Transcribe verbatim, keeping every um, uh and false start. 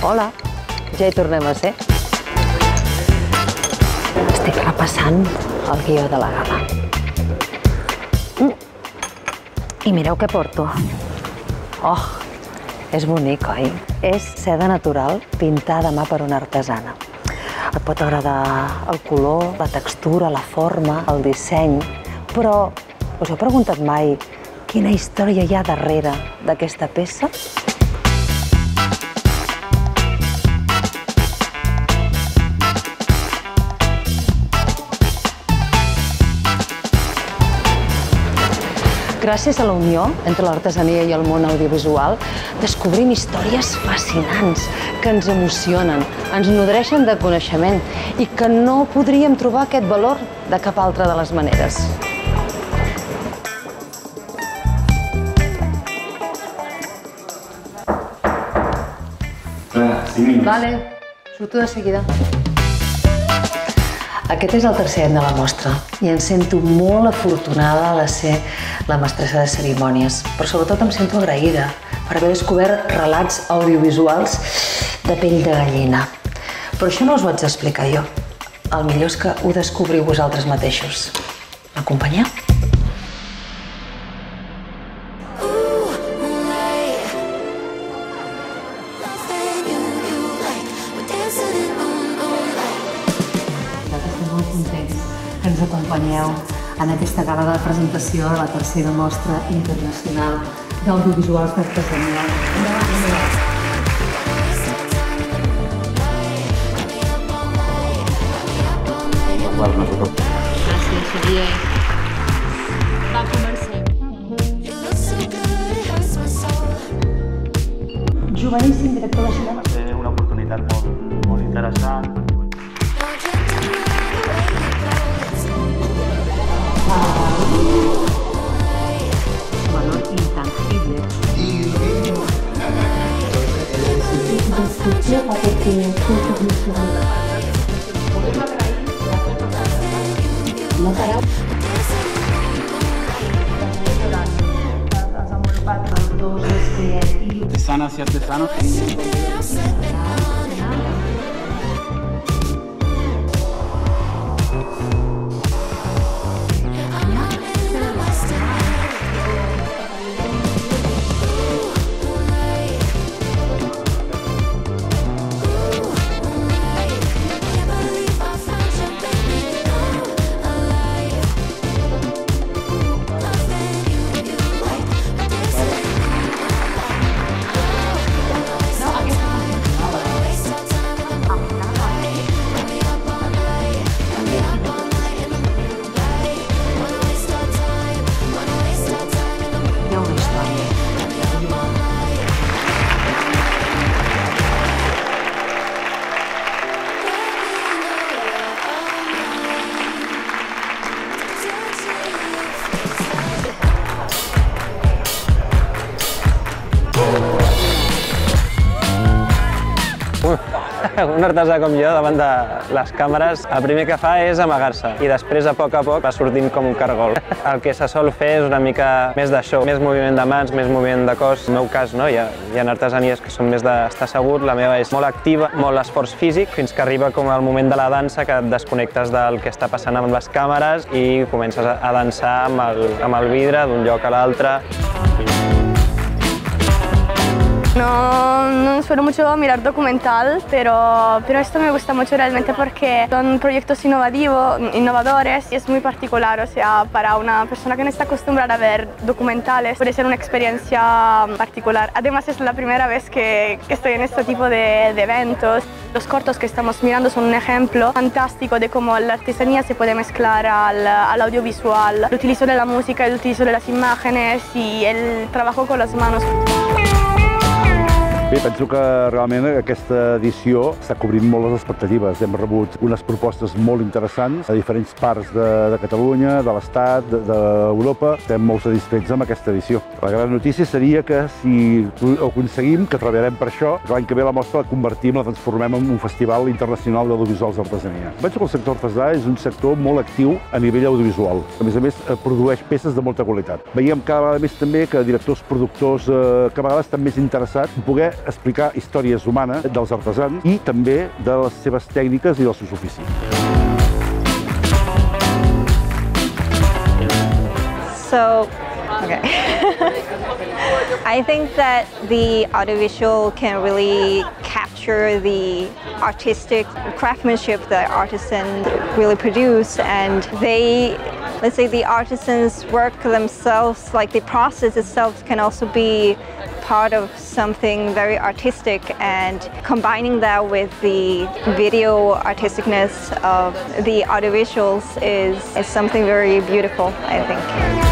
Hola, ja hi tornem a ser. Estic repassant el guió de la gala. Mm. I mireu què porto. Oh, és bonic, oi? És seda natural pintada a mà per una artesana. Et pot agradar el color, la textura, la forma, el disseny, però us heu preguntat mai quina història hi ha darrere d'aquesta peça? Gràcies a la unió entre l'artesania i el món audiovisual, descobrim històries fascinants que ens emocionen, ens nodreixen de coneixement i que no podríem trobar aquest valor de cap altra de les maneres. Vale, surto de seguida. Aquest és el tercer any de la mostra i em sento molt afortunada de ser la mestressa de cerimònies, però sobretot em sento agraïda per haver descobert relats audiovisuals de pell de gallina. Però això no us ho haig d'explicar jo. El millor és que ho descobriu vosaltres mateixos. M'acompanyeu? Que ens acompanyeu en aquesta gala de presentació de la tercera mostra internacional d'audiovisuals d'artesania. Gràcies, Xavier. Va, comencem. Joveníssim director de cinema. Va ser una oportunitat molt, molt interessant. Valor intangible. No fareu. Artesanas y artesanos. Un artesà com jo, davant de les càmeres, el primer que fa és amagar-se i després, a poc a poc, va sortint com un cargol. El que se sol fer és una mica més de show, més moviment de mans, més moviment de cos. En el meu cas, no? hi, ha, hi ha artesanies que són més d'estar assegut, la meva és molt activa, molt esforç físic, fins que arriba com el moment de la dansa, que et desconnectes del que està passant amb les càmeres i comences a dansar amb el, amb el vidre d'un lloc a l'altre. No, no suelo mucho mirar documental, pero, pero esto me gusta mucho realmente porque son proyectos innovativos, innovadores y es muy particular, o sea, para una persona que no está acostumbrada a ver documentales puede ser una experiencia particular. Además es la primera vez que, que estoy en este tipo de, de eventos. Los cortos que estamos mirando son un ejemplo fantástico de cómo la artesanía se puede mezclar al, al audiovisual, el utilizo de la música, el utilizo de las imágenes y el trabajo con las manos. Bé, penso que realment aquesta edició està cobrint molt les expectatives. Hem rebut unes propostes molt interessants a diferents parts de, de Catalunya, de l'Estat, d'Europa. Estem molt satisfets amb aquesta edició. La gran notícia seria que si ho aconseguim, que treballarem per això, que l'any que ve la mostra la convertim, la transformem en un festival internacional d'audiovisuals d'artesania. Penso que el sector artesà és un sector molt actiu a nivell audiovisual. A més a més, produeix peces de molta qualitat. Veiem cada vegada més també que directors, productors, eh, que a vegades estan més interessats en poder explicar històries humanes dels artesans i també de les seves tècniques i dels seus oficis. So, okay. I think that the audiovisual can really capture the artistic craftsmanship that artisans really produce, and they, let's say the artisans' work themselves, like the process itself, can also be part of something very artistic, and combining that with the video artisticness of the audiovisuals is, is something very beautiful, I think.